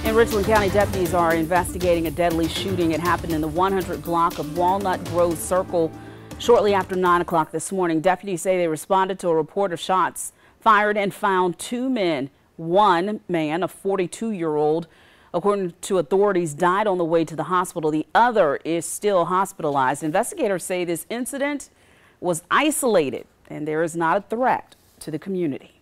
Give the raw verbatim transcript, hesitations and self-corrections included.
In Richland County, deputies are investigating a deadly shooting. It happened in the one hundred block of Walnut Grove Circle shortly after nine o'clock this morning. Deputies say they responded to a report of shots fired and found two men. One man, a forty-two-year-old, according to authorities, died on the way to the hospital. The other is still hospitalized. Investigators say this incident was isolated and there is not a threat to the community.